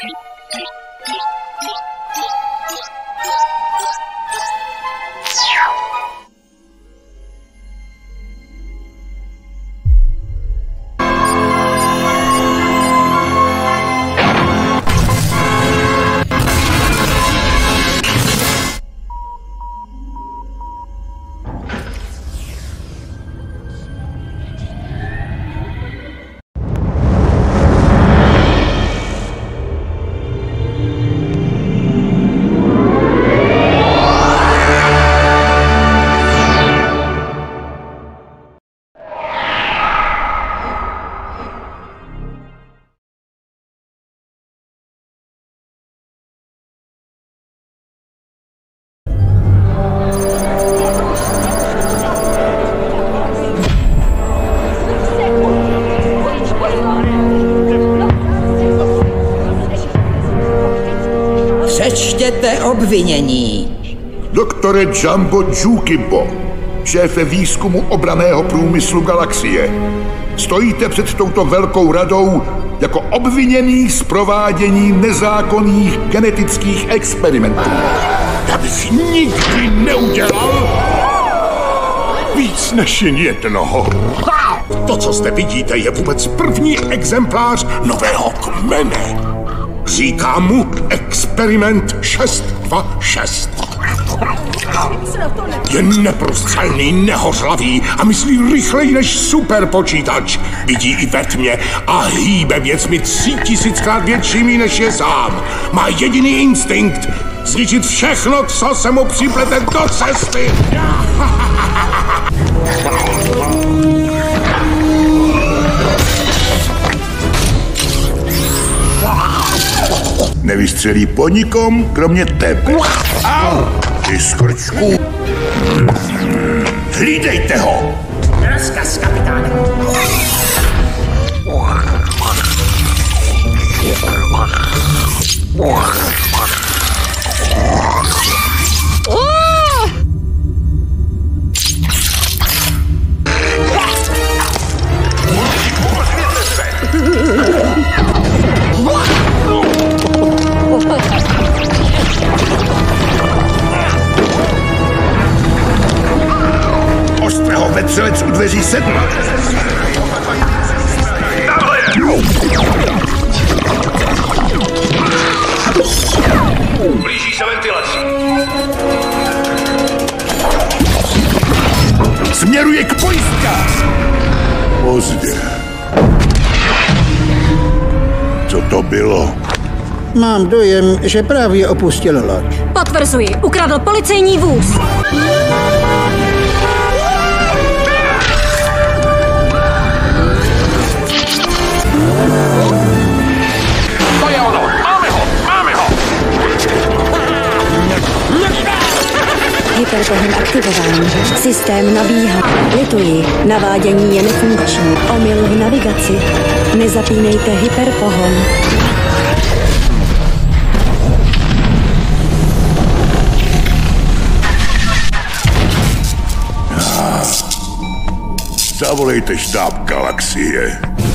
Přečtěte obvinění. Doktore Jumbo Jukibo, šéfe výzkumu obranného průmyslu galaxie, stojíte před touto velkou radou jako obviněný z provádění nezákonných genetických experimentů. Já bych nikdy neudělal víc než jen jednoho. To, co zde vidíte, je vůbec první exemplář nového kmene. Říkám mu experiment 626. Je neprůstřelný, nehořlavý a myslí rychleji než superpočítač. Vidí i ve tmě a hýbe věcmi 3000krát většími než je sám. Má jediný instinkt zničit všechno, co se mu připlete do cesty. Nevystřelí po nikom, kromě tebe. Au! Ty skrčku! Hlídejte ho! Rozkaz, kapitáne. Ostrého vetřelec u dveří 7. Blíží se ventilací. Směruje k pojistkám. Pozdě. Co to bylo? Mám dojem, že právě opustil loď. Potvrzuji, ukradl policejní vůz. To je ono! Máme ho! Máme ho! Hyperpohon aktivován. Systém nabíhá. Lituji, navádění je nefunkční. Omyl v navigaci. Nezapínejte hyperpohon. Zavolejte štáb galaxie.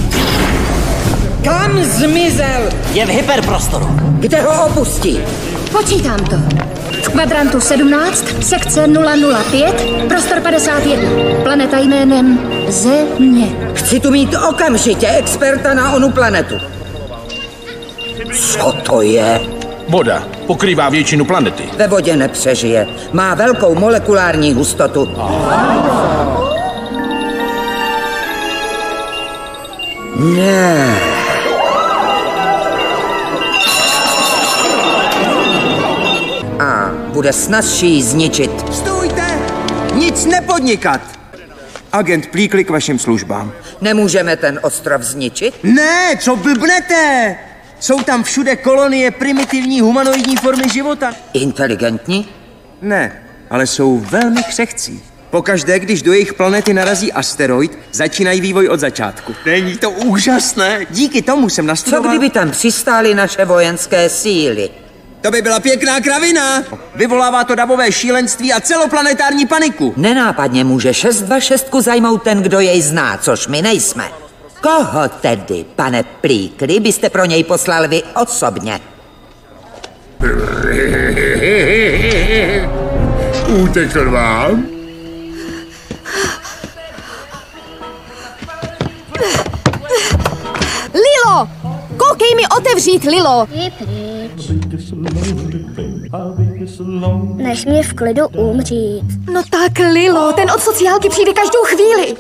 Kam zmizel? Je v hyperprostoru. Kde ho opustí? Počítám to. V kvadrantu 17, sekce 005, prostor 51. Planeta jménem Země. Chci tu mít okamžitě experta na onu planetu. Co to je? Voda pokrývá většinu planety. Ve vodě nepřežije. Má velkou molekulární hustotu. Ne. A bude snazší ji zničit. Stůjte! Nic nepodnikat! Agent Plíkli k vašim službám. Nemůžeme ten ostrov zničit? Ne, co blbnete? Jsou tam všude kolonie primitivní humanoidní formy života. Inteligentní? Ne, ale jsou velmi křehcí. Pokaždé, když do jejich planety narazí asteroid, začínají vývoj od začátku. Není to úžasné? Díky tomu jsem Co nastudoval... kdyby tam přistály naše vojenské síly? To by byla pěkná kravina. Vyvolává to davové šílenství a celoplanetární paniku. Nenápadně může 626 zajmout ten, kdo jej zná, což my nejsme. Koho tedy, pane Plíkry, byste pro něj poslal vy osobně? Utekl vám? Lilo! Koukej mi otevřít, Lilo! Je pryč. Nech mě v klidu umřít. No tak, Lilo, ten od sociálky přijde každou chvíli.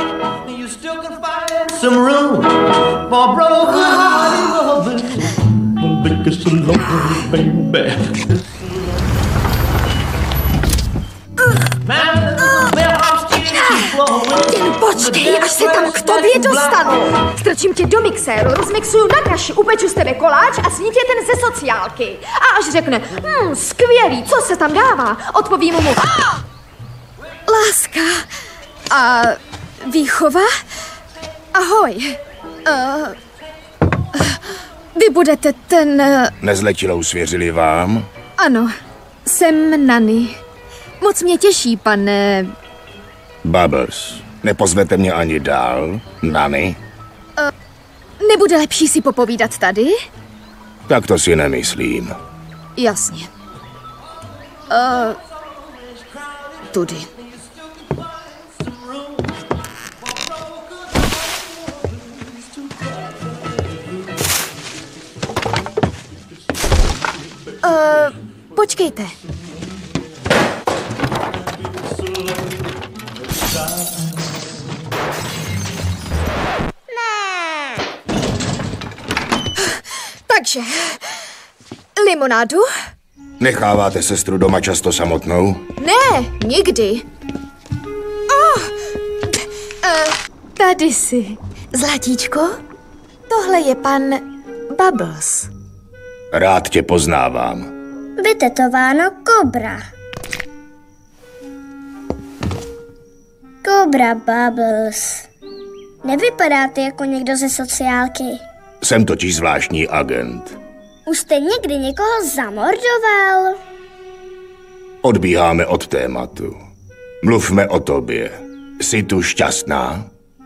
Jen počkej, až se tam k tobě dostanu. Strčím tě do mixéru, rozmixuju na kaši, upeču z tebe koláč a sní tě ten ze sociálky. A až řekne, skvělý, co se tam dává, odpovím mu, láska a výchova, ahoj. Vy budete ten... Nezletilou svěřili vám? Ano, jsem Nany. Moc mě těší, pane... Bubbles, nepozvete mě ani dál, Nany? Nebude lepší si popovídat tady? Tak to si nemyslím. Jasně. Tudy. Počkejte. Takže, limonádu? Necháváte sestru doma často samotnou? Ne, nikdy. Tady jsi. Zlatíčko, tohle je pan Bubbles. Rád tě poznávám. Vytetováno Kobra. Kobra Bubbles. Nevypadáte jako někdo ze sociálky. Jsem totiž zvláštní agent. Už jste někdy někoho zamordoval? Odbíháme od tématu. Mluvme o tobě. Jsi tu šťastná?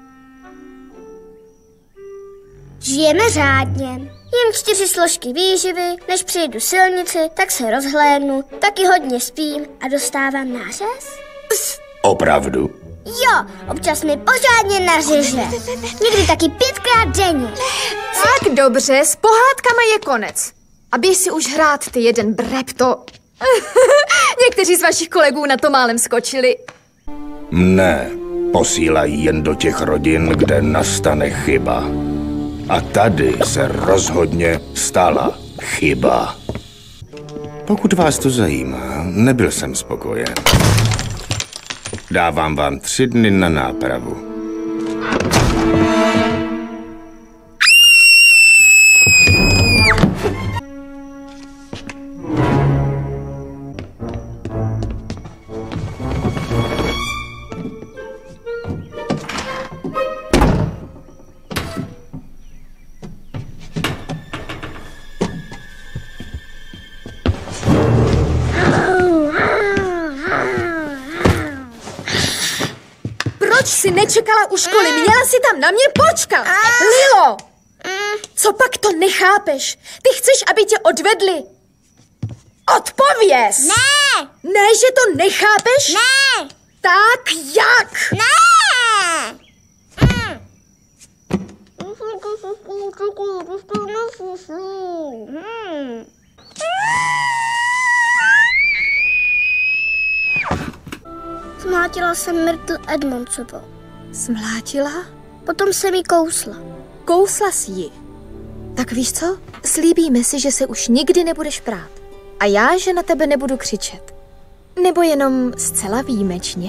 Žijeme řádně. Jen 4 složky výživy, než přijedu silnici, tak se rozhlédnu, taky hodně spím a dostávám nářez? Opravdu? Jo, občas mi pořádně nařeže. Někdy taky 5krát denně. Tak dobře, s pohádkama je konec. A běž si už hrát, ty jeden brepto. Někteří z vašich kolegů na to málem skočili. Ne, posílají jen do těch rodin, kde nastane chyba. A tady se rozhodně stala chyba. Pokud vás to zajímá, nebyl jsem spokojen. Dávám vám 3 dny na nápravu. Proč jsi nečekala u školy? Měla jsi tam na mě počkat. Lilo! Co pak to nechápeš? Ty chceš, aby tě odvedli? Odpověz! Ne! Ne, že to nechápeš? Ne! Tak jak? Ne! Zmlátila jsem Myrtle Edmondsovou. Smlátila? Potom jsem jí kousla. Kousla jsi ji. Tak víš co? Slíbíme si, že se už nikdy nebudeš prát. A já, že na tebe nebudu křičet. Nebo jenom zcela výjimečně.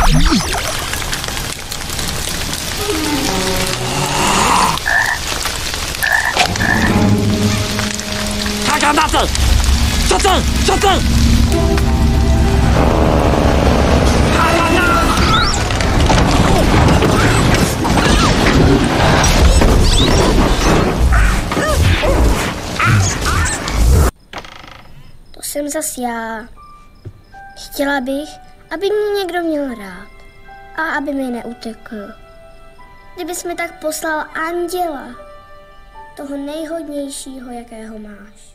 Granate! Schotten! Schotten! To jsem zas já. Chtěla bych, aby mě někdo měl rád a aby mi neutekl. Kdybys mi tak poslal anděla, toho nejhodnějšího, jakého máš.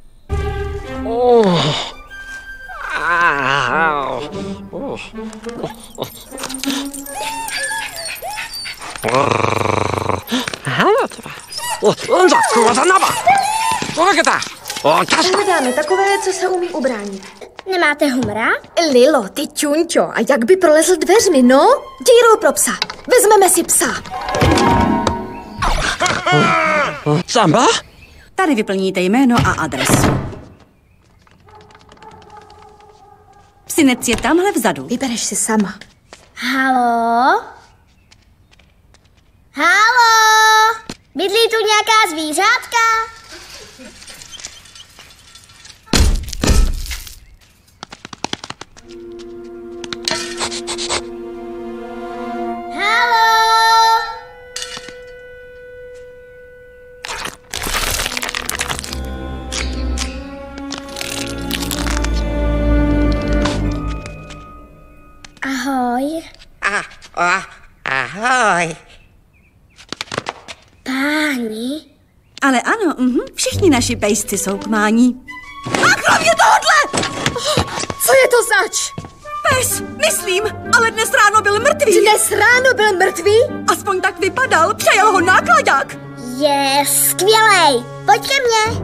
Hledáme takové, co se umí ubránit. Nemáte humra? Lilo, ty čunťo, a jak by prolezl dveřmi, no? Dírou pro psa. Vezmeme si psa. Samba? Tady vyplníte jméno a adresu. Psinec je tamhle vzadu. Vybereš si sama. Halo? Halo? Bydlí tu nějaká zvířátka? Halo? Ahoj. Ahoj. Páni? Ale ano, všichni naši pejsci jsou k mání. A kromě tohohle! Co je to zač? Pes, myslím, ale dnes ráno byl mrtvý. Dnes ráno byl mrtvý? Aspoň tak vypadal, přejel ho nákladák. Je skvělej. Pojď ke mně.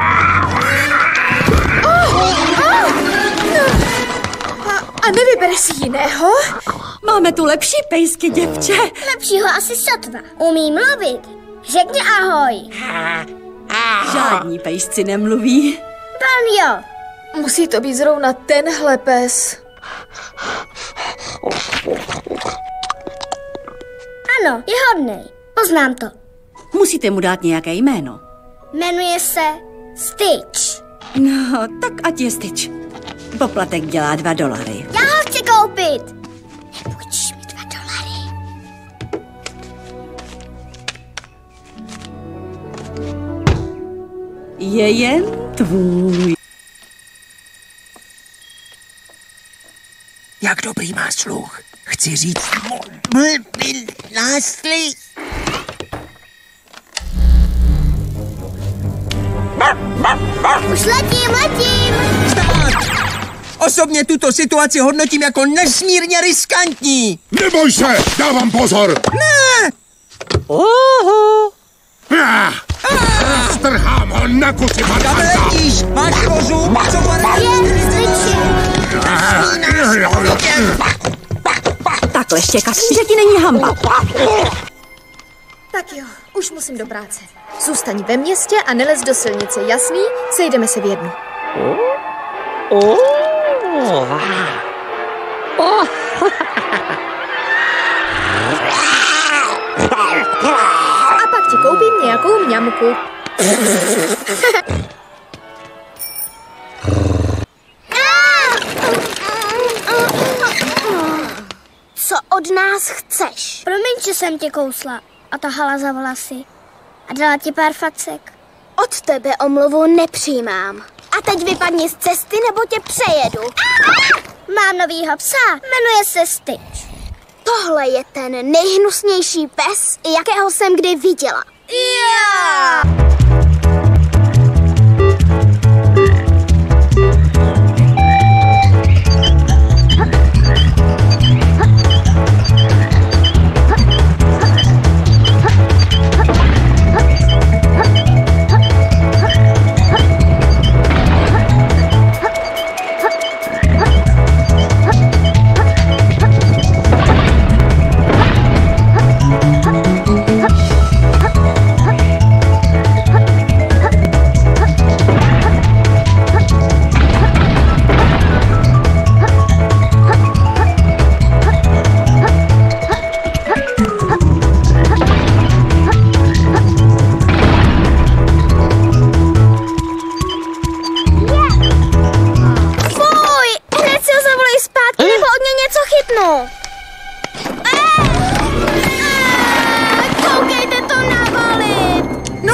A nevybereš si jiného? Máme tu lepší pejsky, děvče. Lepšího asi sotva. Umí mluvit. Řekni ahoj. Žádní pejsci nemluví. Pan jo. Musí to být zrovna tenhle pes. Ano, je hodnej. Poznám to. Musíte mu dát nějaké jméno. Jmenuje se Stitch. No, tak ať je Stitch. Poplatek dělá $2. Já ho chci koupit. Nepůjčíš mi $2? Je jen tvůj. Jak dobrý má sluch. Chci říct... náslý. Už letím. Osobně tuto situaci hodnotím jako nesmírně riskantní. Neboj se, dávám pozor. Ne! Strhám ho na kusy, Kam parchanta. letíš? Máš rozum? Co Takhle štěkat, že ti není hamba. Tak jo, už musím do práce. Zůstaň ve městě a nelez do silnice, jasný? Sejdeme se v jednu. A pak ti koupím nějakou mňamku. Co od nás chceš? Promiň, že jsem tě kousla a tahala za vlasy a dala ti pár facek. Od tebe omluvu nepřijímám. A teď vypadni z cesty, nebo tě přejedu. Mám novýho psa, jmenuje se Stitch. Tohle je ten nejhnusnější pes, jakého jsem kdy viděla. Yeah!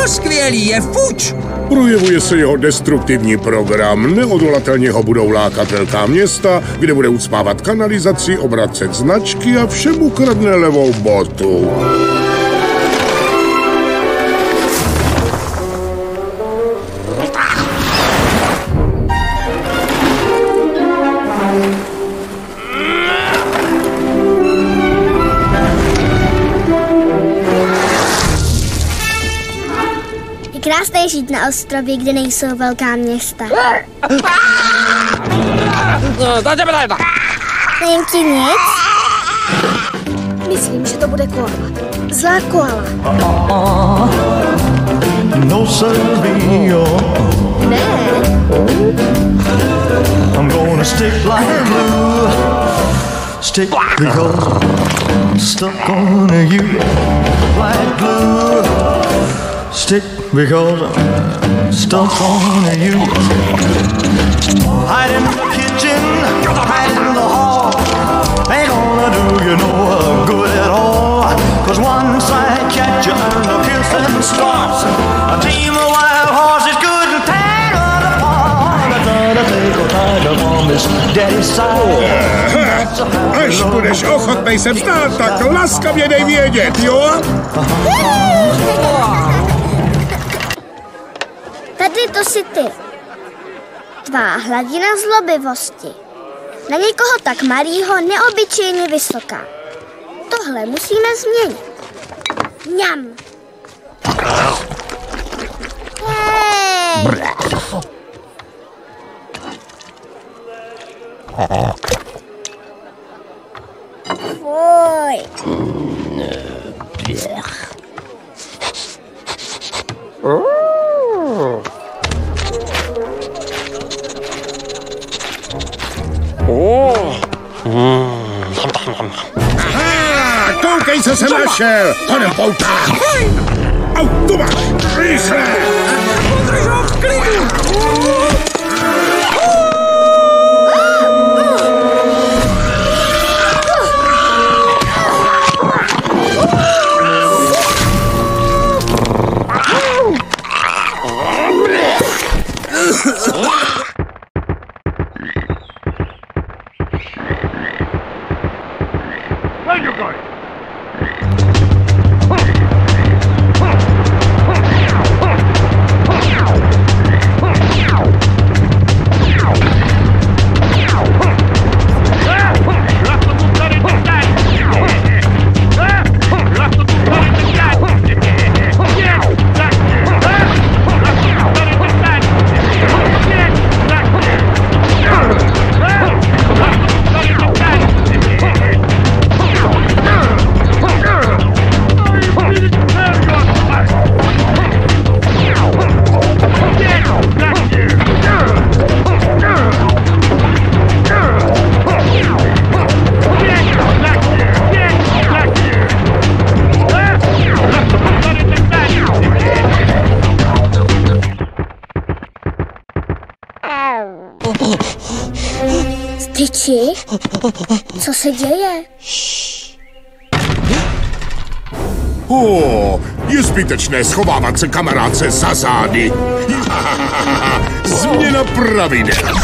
No skvělý, je fuč! Projevuje se jeho destruktivní program. Neodolatelně ho budou lákat velká města, kde bude ucpávat kanalizaci, obracet značky a všemu kradne levou botu. Krásné žít na ostrově, kde nejsou velká města. Nevím ti nic? Myslím, že to bude koala. Zlá koala. No Silvio. Ne. I'm gonna stick like glue. Stick because I'm stuck on you like glue. Stick because I'm stuck on you. Hide in the kitchen, hide in the hall. Ain't gonna do you no good at all. 'Cause once I catch you and the kissing starts, a team of wild horses couldn't tear us apart. I gotta take a tiger on this daddy's side. Až budeš ochotnej se vzdát, tak laskavě dej vědět, jo? Tady to si ty. Tvá hladina zlobivosti. Na někoho tak malýho neobyčejně vysoká. Tohle musíme změnit. Mňam. Hej. Fuj. Aha, koukej, co jsem našel! Honem pouta! Au, tu máš! Rychle! Udrž ho v klidu! Where you going? Stitchi? Co se děje? Je zbytečné schovávat se kamarádce za zády. Změna pravidel.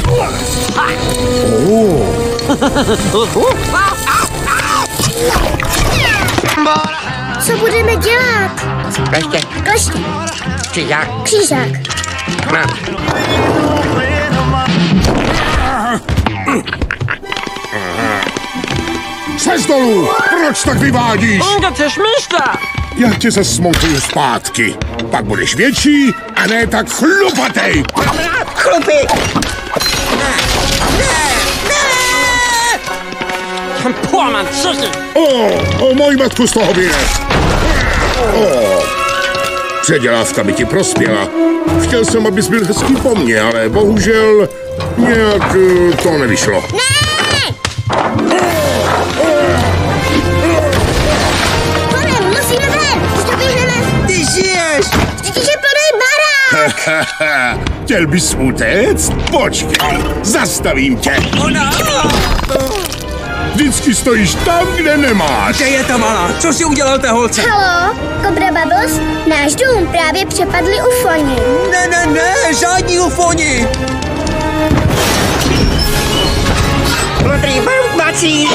Co budeme dělat? Kleště. Kleště. Křížák. Křížák. Slez dolů! Proč tak vyvádíš? Kde chceš místa? Já tě zasmontuju zpátky. Pak budeš větší a ne tak chlupatej. Chlupy! Poman, co jsi? Moji matku z toho vyne. Předělávka by ti prospěla. Chtěl jsem, abys byl hezký po mně, ale bohužel nějak to nevyšlo. Musíme ven! Stopíhneme! Ty žiješ! Chtějí, že plný barák! Chtěl bys utéct? Počkej, zastavím tě. Vždycky stojíš tam, kde nemáš. Kde je ta malá? Co si udělal té holce? Halo, Cobra Bubbles? Náš dům právě přepadli ufoni. Ne, žádní ufoni. Modrý brouvací.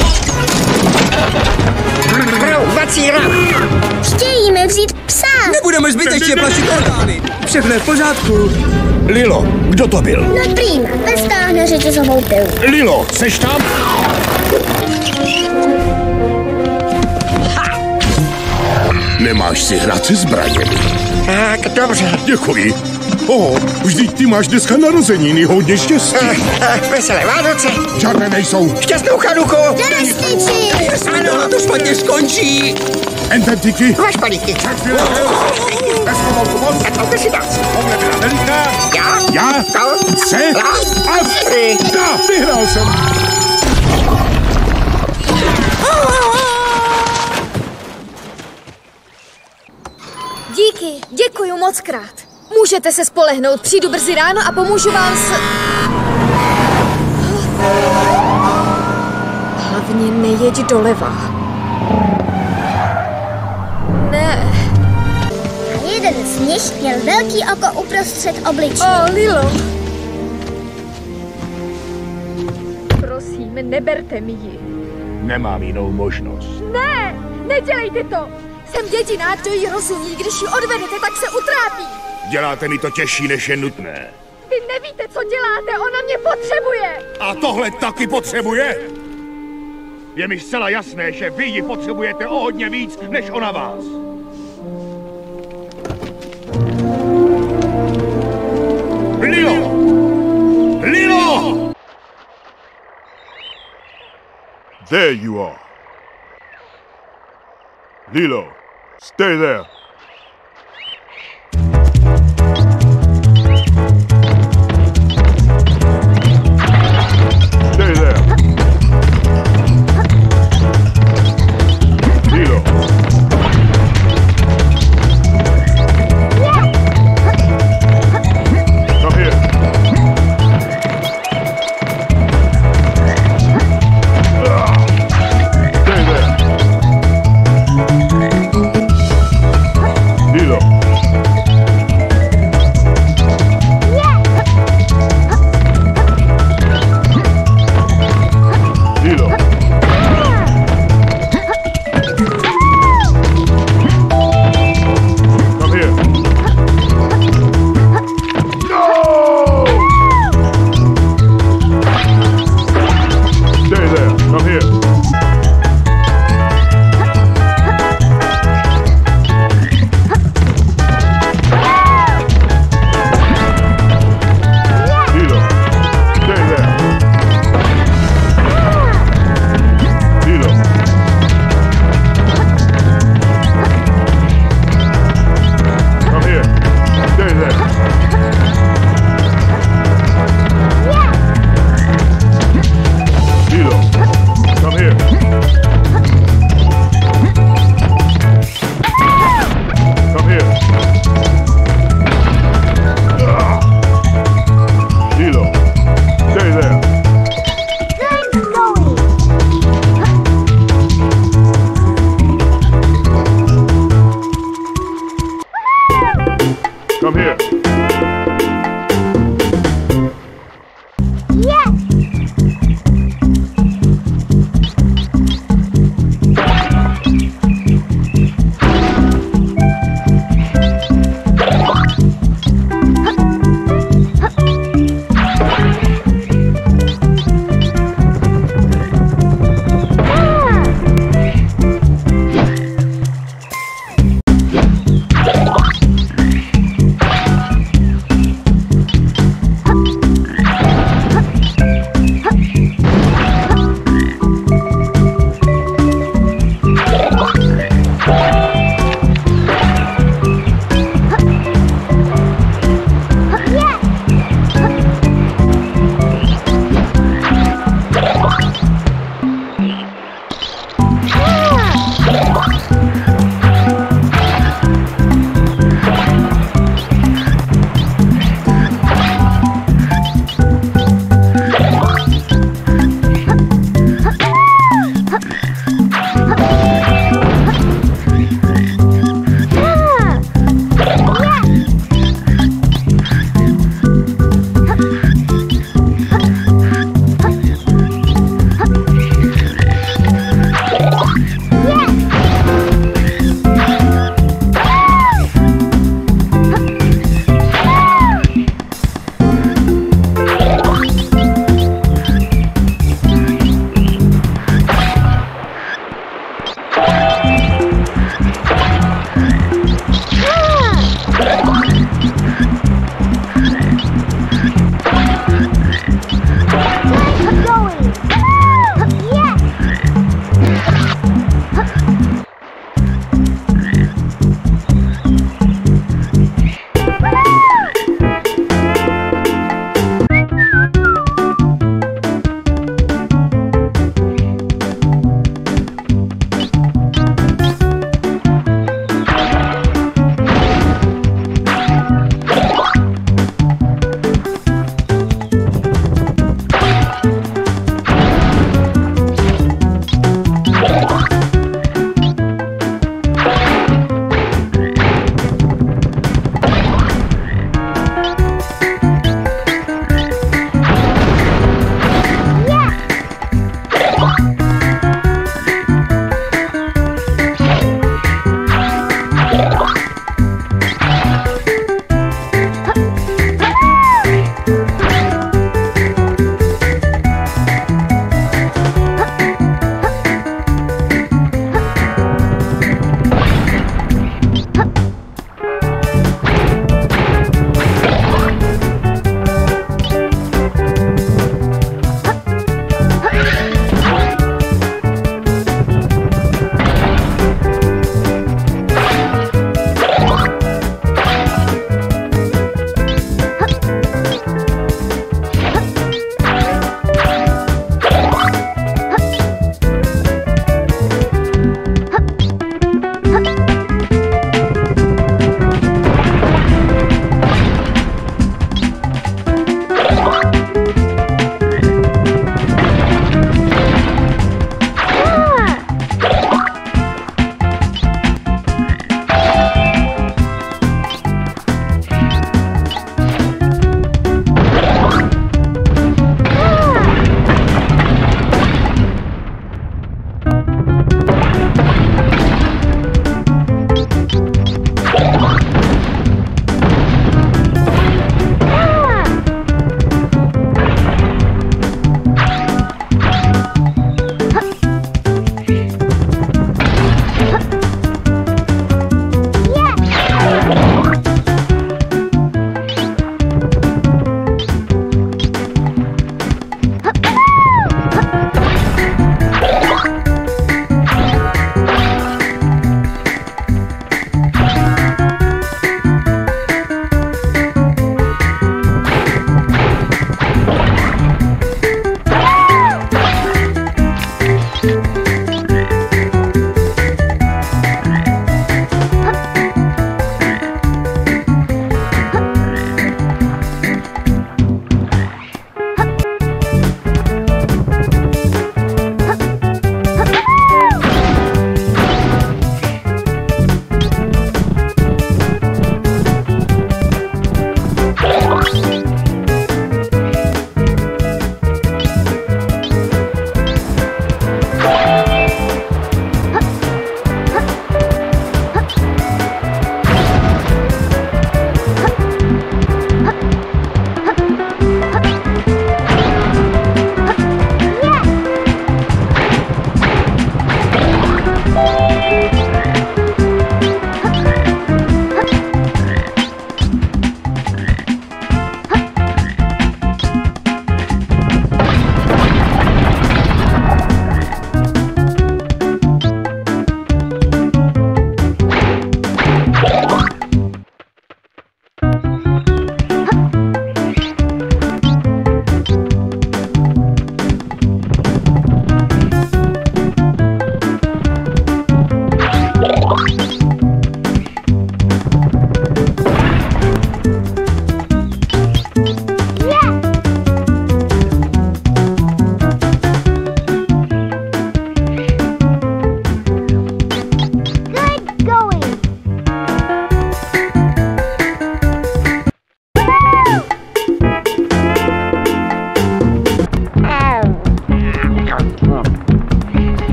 Brouvací rak. Chtějí mi vzít psa. Nebudeme zbytečně plašit orgány. Všechno je v pořádku. Lilo, kdo to byl? No prýma, pes táhne řetězovou pilu. Lilo, seš tam? Nemáš si hrát se zbraněmi. Tak, dobře. Děkuji. Vždyť ty máš dneska narozeniny, hodně štěstí. Veselé Vánoce. Žádné nejsou. Šťastnou Chanuku. Do vesnici. Ano, to špatně skončí. Ententiky. Máš balíky. Tak to si dá. Já? Se? A vyhrál jsem. Díky, děkuju moc krát. Můžete se spolehnout, přijdu brzy ráno a pomůžu vám s... Hlavně nejeď doleva. Ne. A jeden z nich měl velký oko uprostřed obličeje. Lilo. Prosím, neberte mi ji. Nemám jinou možnost. Ne, nedělejte to. Jsem dětina, kdo jí rozumí, když ji odvedete, tak se utrápí. Děláte mi to těžší, než je nutné. Vy nevíte, co děláte, ona mě potřebuje. A tohle taky potřebuje? Je mi zcela jasné, že vy ji potřebujete o hodně víc, než ona vás. Lilo! Lilo! There you are. Lilo, stay there. Stay there. Lilo. Come here. Stay there.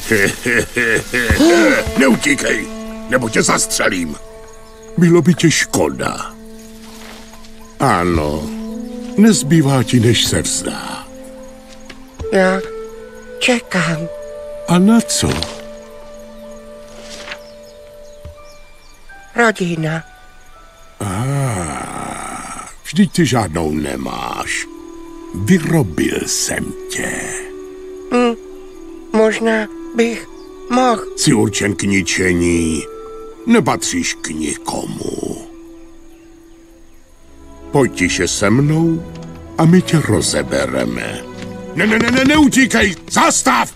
Neutíkej, nebo tě zastřelím. Bylo by tě škoda. Ano, nezbývá ti, než se vzdát. Já čekám. A na co? Rodina. Vždyť ty žádnou nemáš. Vyrobil jsem tě. Možná bych mohl. Jsi určen k ničení. Nepatříš k nikomu. Pojď tiše se mnou a my tě rozebereme. Neutíkej! Zastav!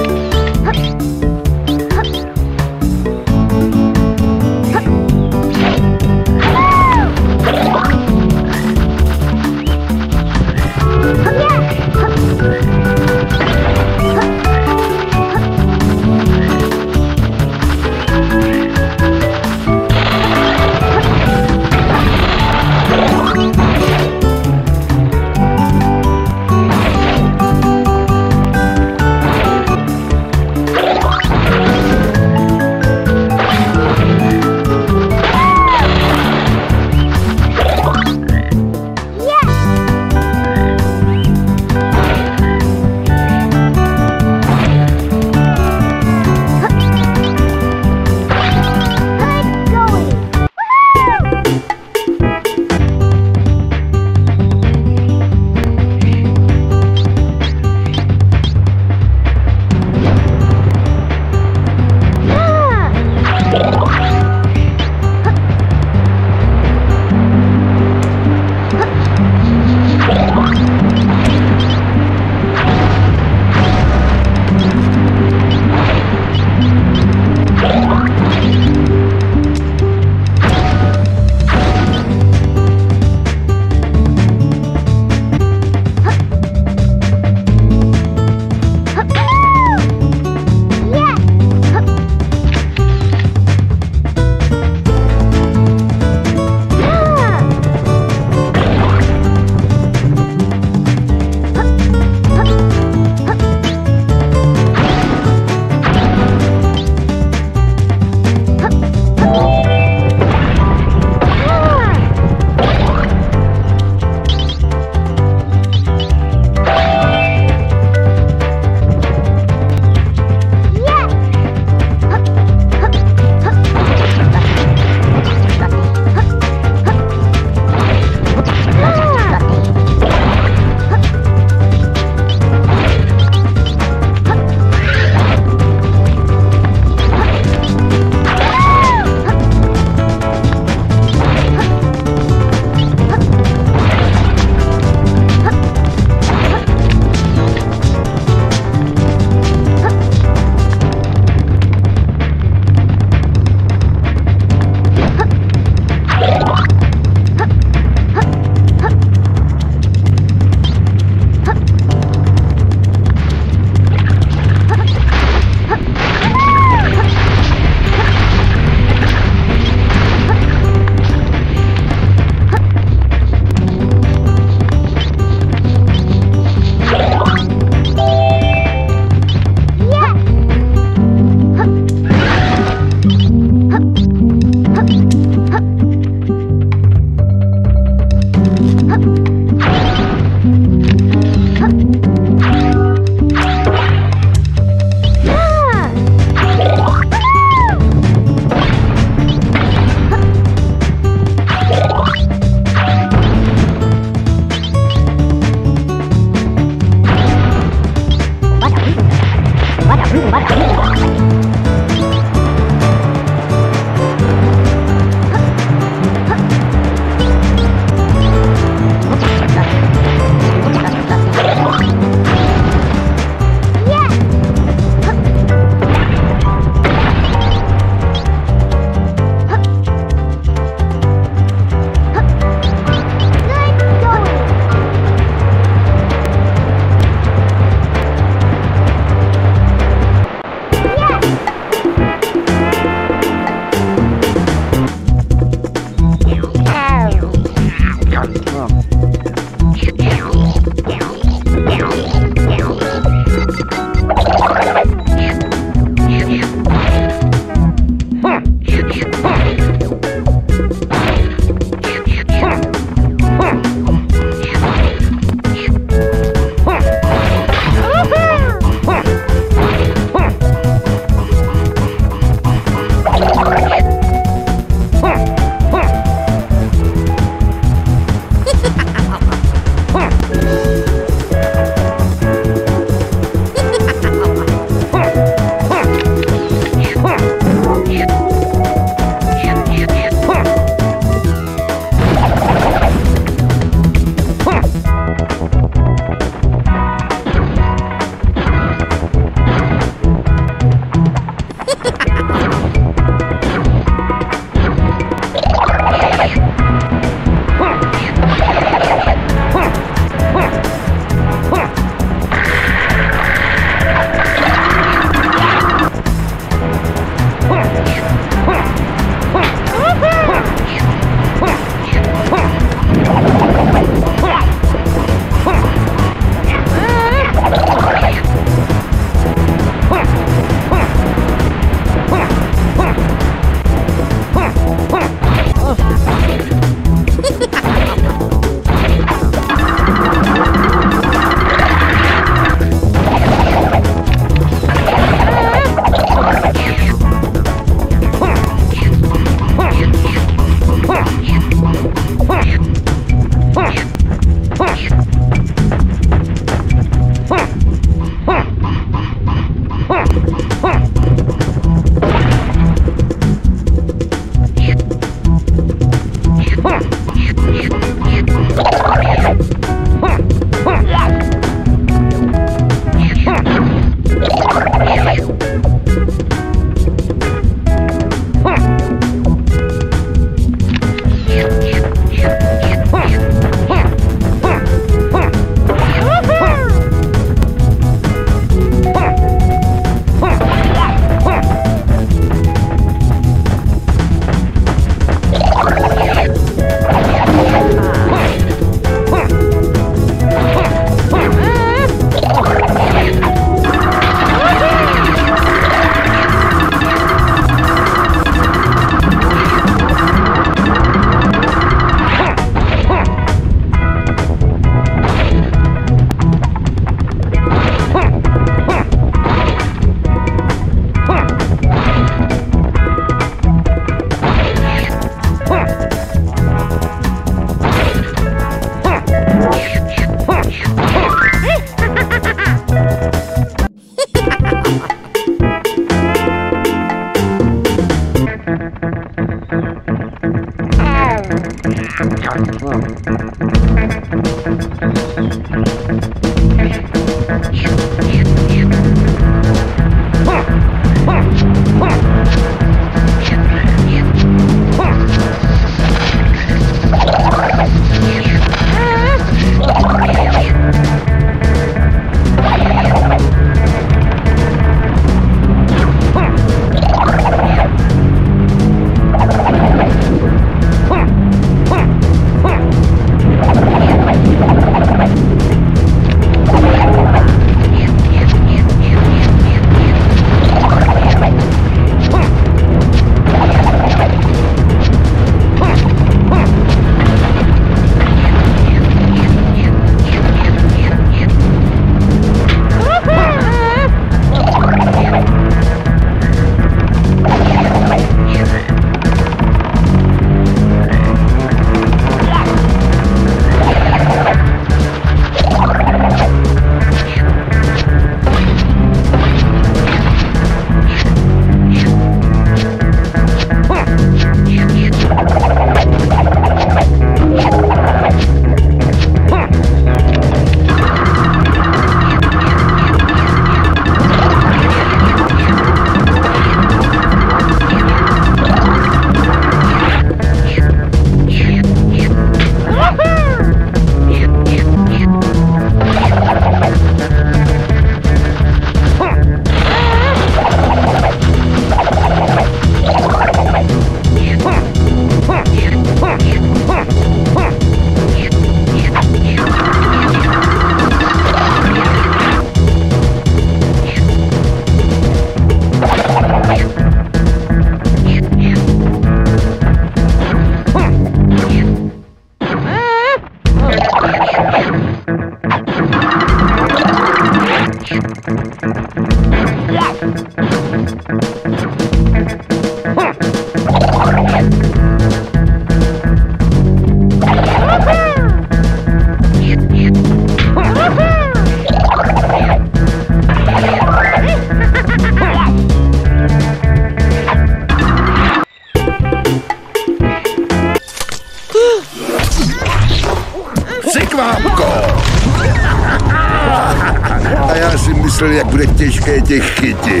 A já si myslel, jak bude těžké tě chytit.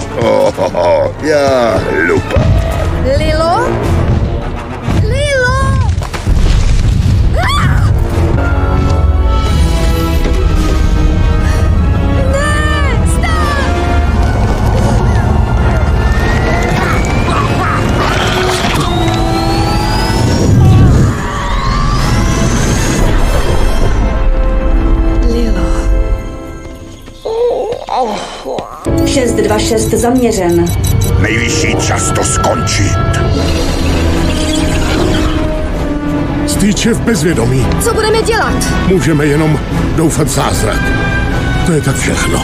Já hlupa. Lilo? Lilo! Ah! Ne, stop! Lilo. 626 zaměřen. Nejvyšší čas to skončit. Stýč je v bezvědomí. Co budeme dělat? Můžeme jenom doufat v zázrak. To je tak všechno.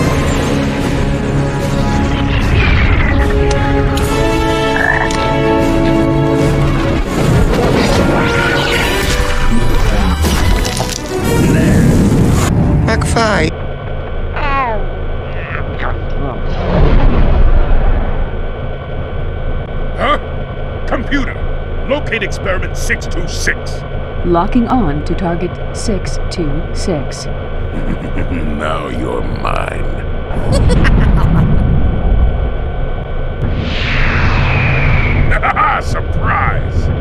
Tak fajn. Huh? Computer, locate experiment 626. Locking on to target 626. Now you're mine. Surprise!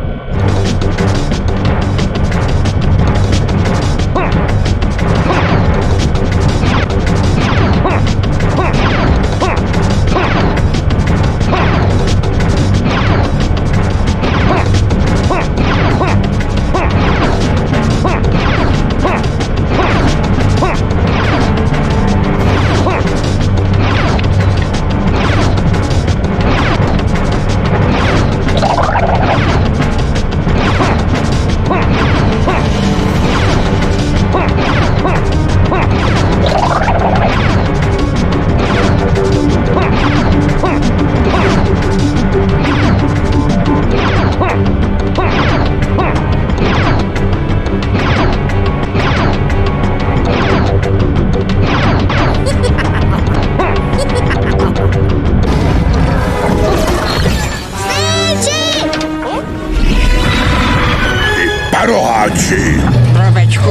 Paroháči! Provečku.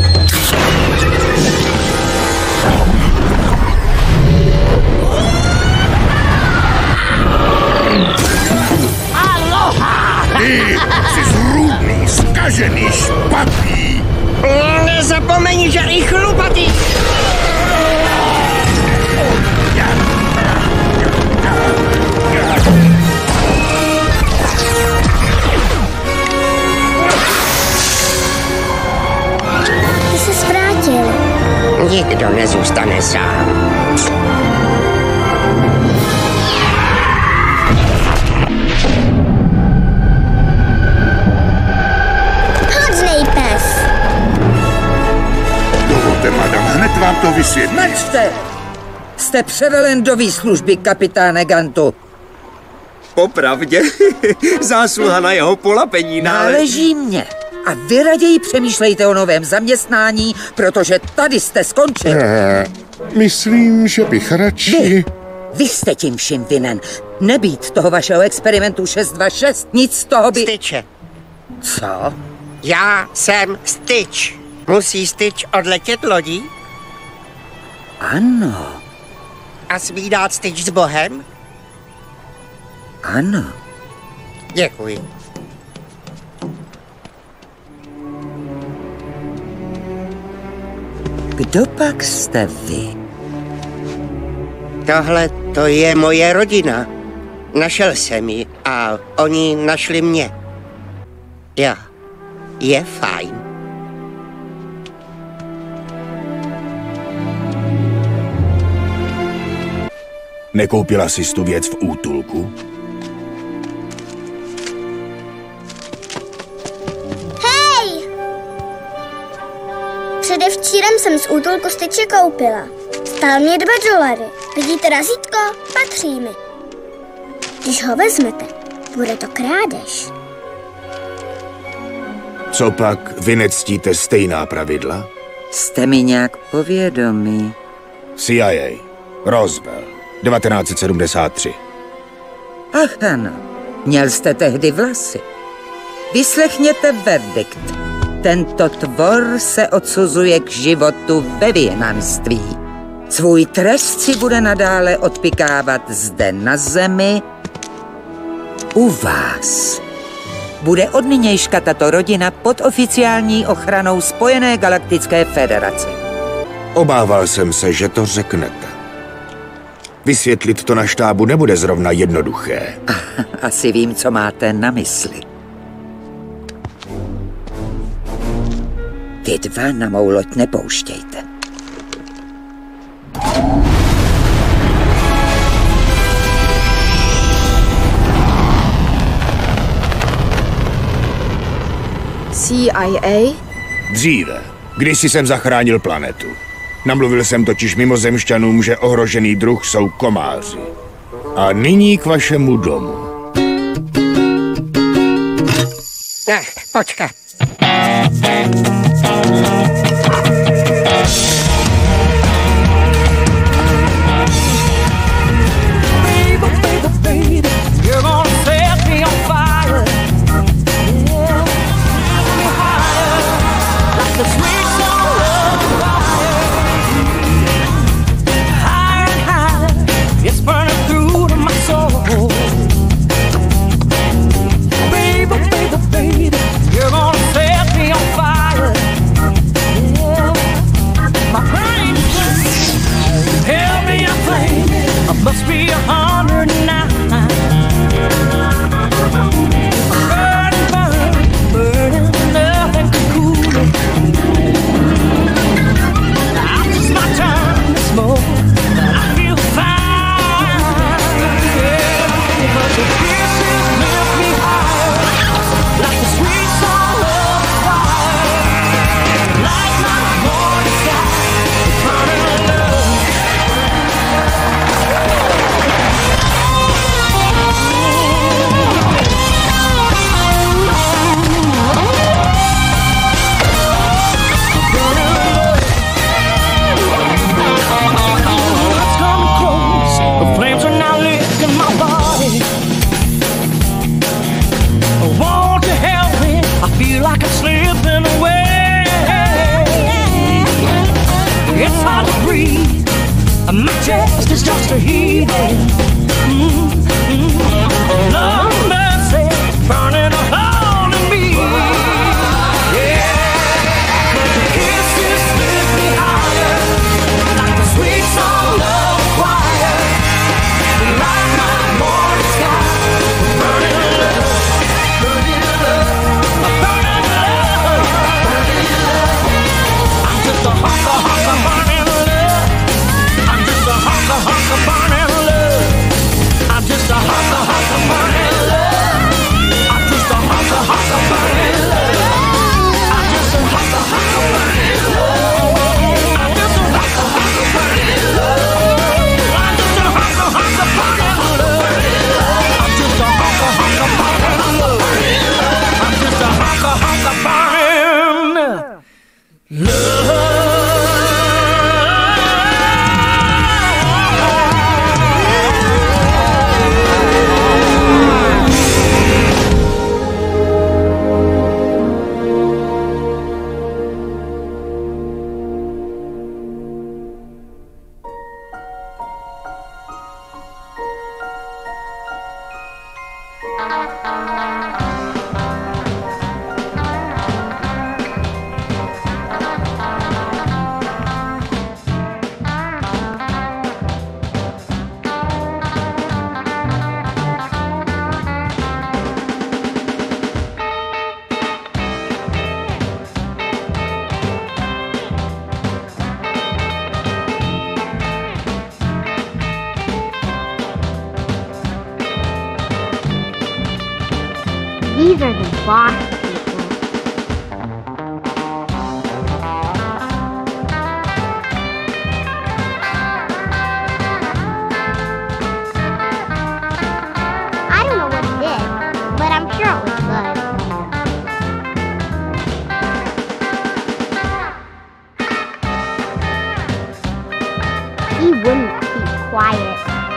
Aloha! Ty jsi zrůdný, zkažený, špatný. Nezapomeň, že i chlupatý. Ty se zvrátil. Nikdo nezůstane sám. Hodnej pes. Dovolte, madam, hned vám to vysvětlím. Mlčte! Jste převelen do výslužby, kapitáne Gantu. Popravdě, zásluha na jeho polapení Náleží mě. A vy raději přemýšlejte o novém zaměstnání, protože tady jste skončil. Myslím, že bych radši... Vy jste tím vším vinen. Nebýt toho vašeho experimentu 626, nic z toho by... Styče. Co? Já jsem Styč. Musí Styč odletět lodí? Ano. A smí dát Styč s Bohem? Ano. Děkuji. Kdo pak jste vy? Tohle to je moje rodina. Našel jsem ji a oni našli mě. Já. Je fajn. Nekoupila jsi tu věc v útulku? Hej! Předevčírem jsem z útulku Styče koupila. Stál mě $2. Vidíte razítko? Patří mi. Když ho vezmete, bude to krádež. Co pak, vy nectíte stejná pravidla? Jste mi nějak povědomí. CIA. Roswell. 1973. Ach ano, měl jste tehdy vlasy. Vyslechněte verdikt. Tento tvor se odsuzuje k životu ve vyhnanství. Svůj trest si bude nadále odpikávat zde na zemi u vás. Bude od nynějška tato rodina pod oficiální ochranou Spojené galaktické federace. Obával jsem se, že to řeknete. Vysvětlit to na štábu nebude zrovna jednoduché. Asi vím, co máte na mysli. Ty dva na mou loď nepouštějte. CIA? Dříve, když jsem zachránil planetu. Namluvil jsem totiž mimozemšťanům, že ohrožený druh jsou komáři. A nyní k vašemu domu. Počkat. You're gonna set me on fire. Yeah, Must be 109. Burning, nothing can cool it. It's my turn to smoke, and I feel fine. Yeah, but your kisses lift me higher, like the sweet song of fire, like my morning sky, burning love. Like I'm slipping away. It's hard to breathe. My chest is just a heaving. Love mercy, burning a hole in me. Yeah, but the kisses lift me higher, like the sweet song of the choir, like my morning sky, burning love, burning love. Just a hunk of burning love. I'm just a hunk of burning love. I'm just a hunk of burning love. I'm just a hunk of burning love. I'm just a hunk of burning love. I'm just a hunk of burning love. I'm just a hunk of burning love. I'm just a hunk of burning love. I'm just a hunk of burning love. These are the boss people. I don't know what it is, but I'm sure it was good. He wouldn't keep quiet.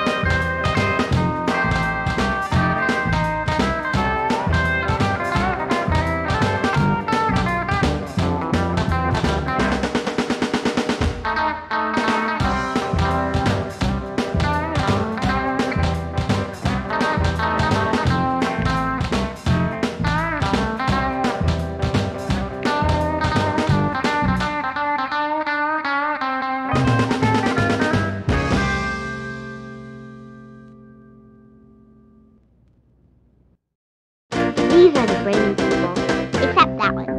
These are the brainy people, except that one.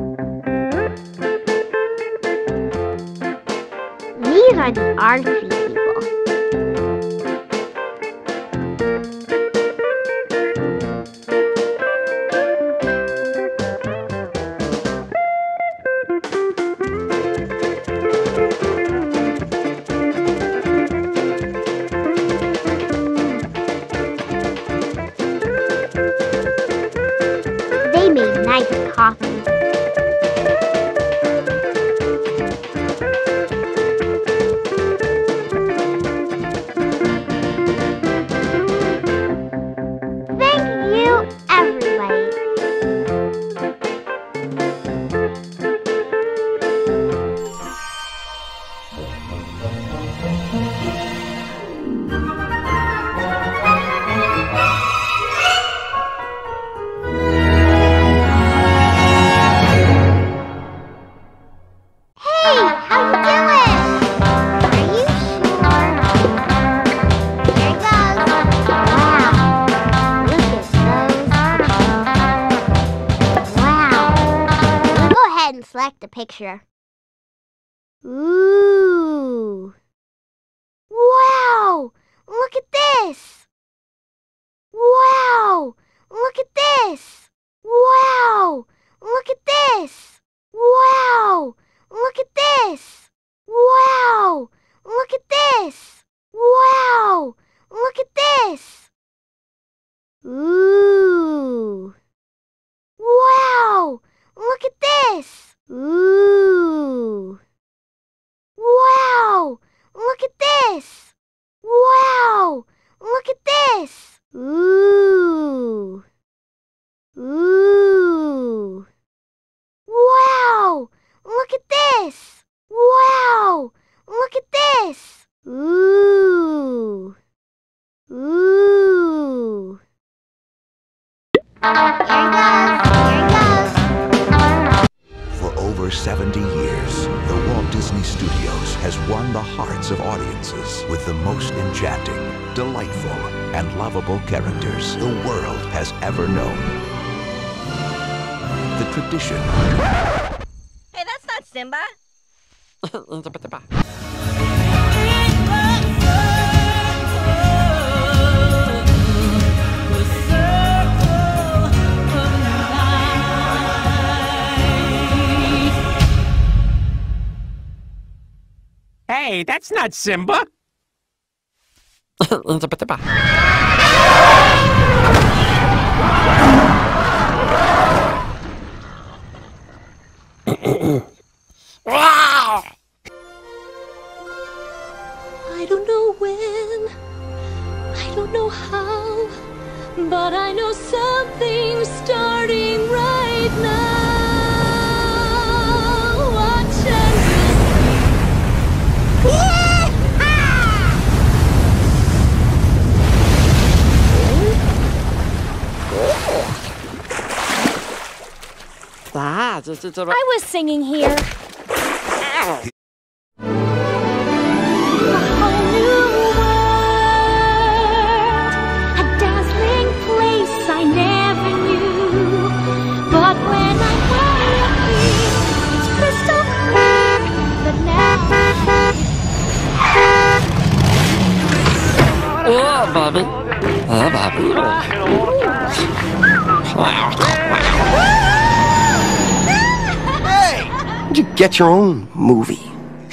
These are the artsy people. They made nice coffee. select a picture. Ooh. Wow! Look at this! Wow! Look at this! Wow! Look at this! Wow! Look at this! Wow! Look at this! Wow! Look at this! Ooh! Wow! Look at this! Ooh! Wow! Look at this! Wow! Look at this! Ooh! Ooh! Wow! Look at this! Wow! Look at this! Ooh! Ooh! Here it goes! For over 70 years, the Walt Disney Studios has won the hearts of audiences with the most enchanting, delightful, and lovable characters the world has ever known. The tradition. Hey, that's not Simba. Hey, that's not Simba. I don't know when, I don't know how, but I know something's starting right now. Watch and I was singing here. Bobby. Bobby. Hey! You get your own movie.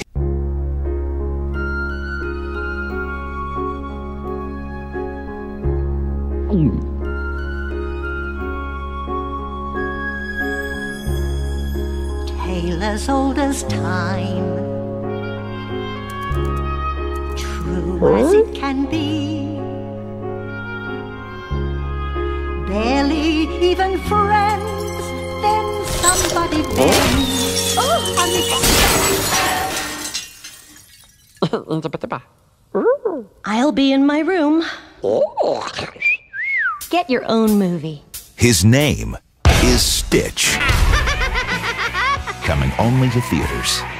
Tale as old as time, true as it can be. Barely even friends, then somebody bends. Oh, I'll be in my room. Get your own movie. His name is Stitch. Coming only to theaters.